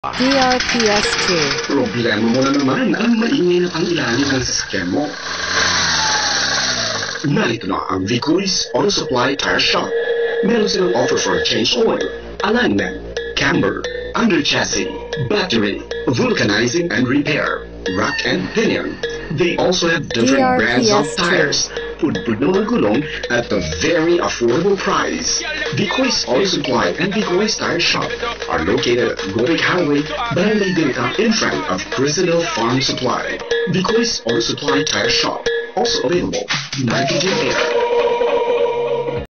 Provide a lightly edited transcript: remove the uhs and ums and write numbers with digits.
DRPS 2. Problema mo na naman ang maingay na pangilalim ng sasakyan mo. Narito na ang Vicoy's Auto Supply Tire Shop. Meron silang offer for change oil, alignment, camber, under chassis, battery, vulcanizing and repair, rack and pinion. They also have different brands of tires. Pudpud ng gulong at a very affordable price. Vicoy's Auto Supply and Vicoy's Tire Shop are located at Gold Highway, Barangay Delta, in front of Crisinal Farm Supply. Vicoy's Auto Supply Tire Shop, also available in nitrogen air.